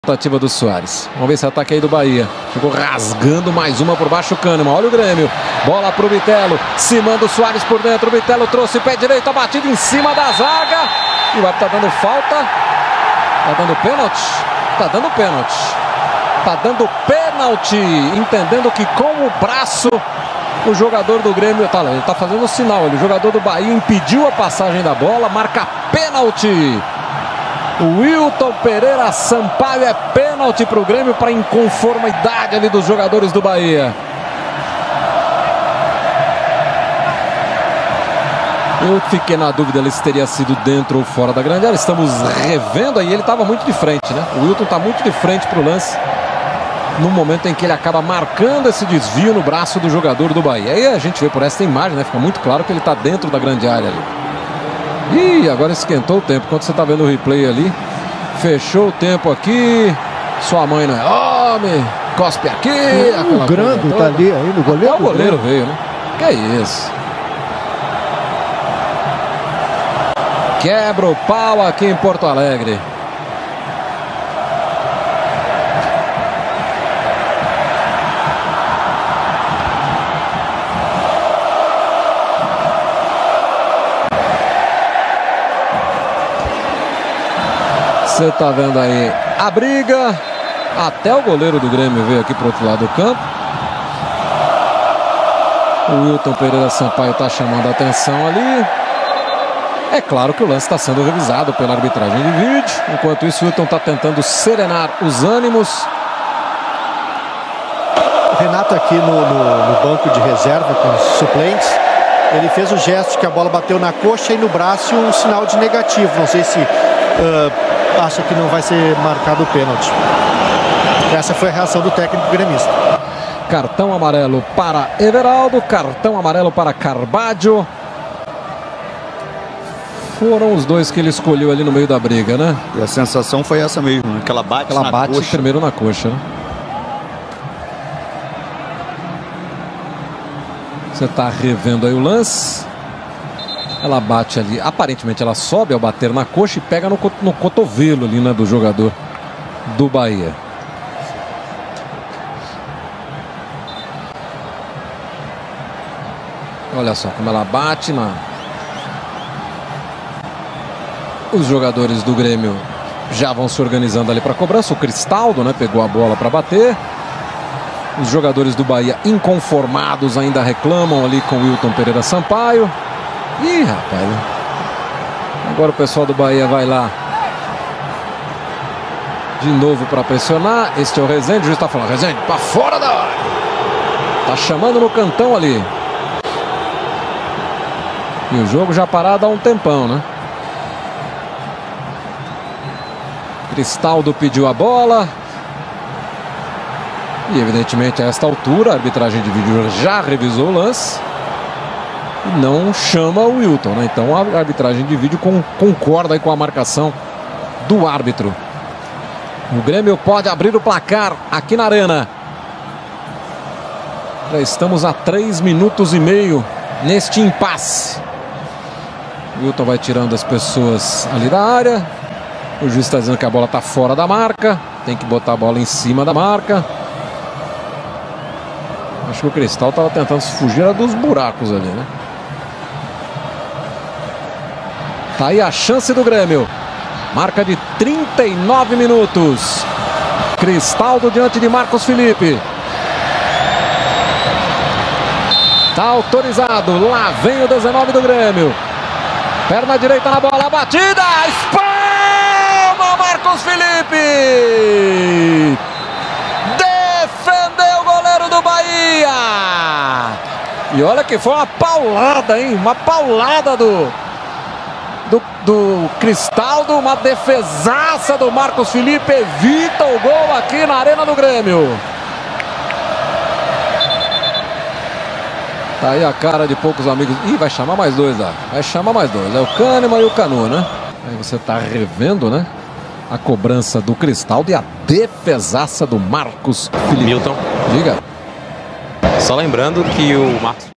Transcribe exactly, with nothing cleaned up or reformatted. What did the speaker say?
Tentativa do Soares. Vamos ver esse ataque aí do Bahia. Ficou rasgando mais uma por baixo o Kahneman. Olha o Grêmio. Bola pro Bitelo. Se manda o Soares por dentro. O Bitelo trouxe pé direito. A batida em cima da zaga. E o árbitro tá dando falta. Tá dando pênalti. Tá dando pênalti. Tá dando pênalti. Entendendo que com o braço o jogador do Grêmio. Tá, ele tá fazendo o sinal. Ele, o jogador do Bahia impediu a passagem da bola. Marca pênalti. O Wilton Pereira Sampaio, é pênalti para o Grêmio, para inconformidade ali dos jogadores do Bahia. Eu fiquei na dúvida ali se teria sido dentro ou fora da grande área. Estamos revendo aí, ele estava muito de frente, né? O Wilton está muito de frente para o lance, no momento em que ele acaba marcando esse desvio no braço do jogador do Bahia. Aí a gente vê por essa imagem, né? Fica muito claro que ele está dentro da grande área ali. Ih, agora esquentou o tempo. Quando você tá vendo o replay ali, fechou o tempo aqui. Sua mãe não é homem, cospe aqui. O Grando tá ali ainda, o goleiro. Até o goleiro veio, né? Que é isso? Quebra o pau aqui em Porto Alegre. Você tá vendo aí a briga. Até o goleiro do Grêmio veio aqui pro outro lado do campo. O Wilton Pereira Sampaio tá chamando a atenção ali. É claro que o lance está sendo revisado pela arbitragem de vídeo. Enquanto isso, o Wilton tá tentando serenar os ânimos. Renato aqui no, no, no banco de reserva com os suplentes. Ele fez o gesto que a bola bateu na coxa e no braço, um sinal de negativo. Não sei se uh, acha que não vai ser marcado o pênalti. Essa foi a reação do técnico gremista. Cartão amarelo para Everaldo, cartão amarelo para Carbaggio. Foram os dois que ele escolheu ali no meio da briga, né? E a sensação foi essa mesmo, né? Que ela bate, ela na bate coxa. primeiro na coxa, né? Você tá revendo aí o lance. Ela bate ali, aparentemente ela sobe ao bater na coxa e pega no, no cotovelo ali, né, do jogador do Bahia. Olha só como ela bate na... Os jogadores do Grêmio já vão se organizando ali para cobrança. O Cristaldo, né, pegou a bola para bater. Os jogadores do Bahia inconformados ainda reclamam ali com o Wilton Pereira Sampaio. Ih, rapaz. Agora o pessoal do Bahia vai lá de novo para pressionar. Este é o Rezende. O juiz está falando: Rezende, para fora da área. Tá chamando no cantão ali. E o jogo já parado há um tempão, né? Cristaldo pediu a bola. E evidentemente a esta altura a arbitragem de vídeo já revisou o lance. E não chama o Wilton, né? Então a arbitragem de vídeo com, concorda aí com a marcação do árbitro. O Grêmio pode abrir o placar aqui na Arena. Já estamos a três minutos e meio neste impasse. O Wilton vai tirando as pessoas ali da área. O juiz está dizendo que a bola está fora da marca. Tem que botar a bola em cima da marca. Acho que o Cristal estava tentando se fugir dos buracos ali, né? Tá aí a chance do Grêmio. Marca de trinta e nove minutos. Cristaldo diante de Marcos Felipe. Tá autorizado. Lá vem o dezenove do Grêmio. Perna direita na bola. Batida. Espalma Marcos Felipe. Defendeu o goleiro do Bahia. E olha que foi uma paulada, hein? Uma paulada do... Do, do Cristaldo, uma defesaça do Marcos Felipe, evita o gol aqui na Arena do Grêmio. Tá aí a cara de poucos amigos. Ih, vai chamar mais dois lá. Vai chamar mais dois. É o Kahneman e o Canu, né? Aí você tá revendo, né? A cobrança do Cristaldo e a defesaça do Marcos Felipe. Milton. Diga. Só lembrando que o Marcos